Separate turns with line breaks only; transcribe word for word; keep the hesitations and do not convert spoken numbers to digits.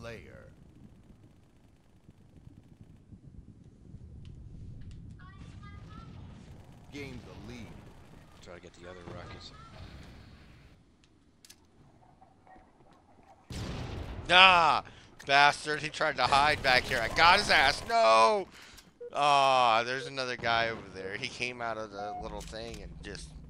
player. Gained the lead.
Try to get the other rockets.
Nah! Bastard, he tried to hide back here. I got his ass. No! Ah, oh, there's another guy over there. He came out of the little thing and just